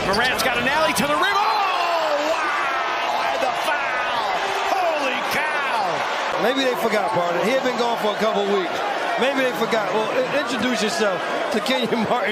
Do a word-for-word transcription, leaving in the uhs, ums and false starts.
Morant's got an alley to the rim. Oh, wow! And the foul! Holy cow! Maybe they forgot, partner. He had been gone for a couple weeks. Maybe they forgot. Well, introduce yourself to Kenyon Martin.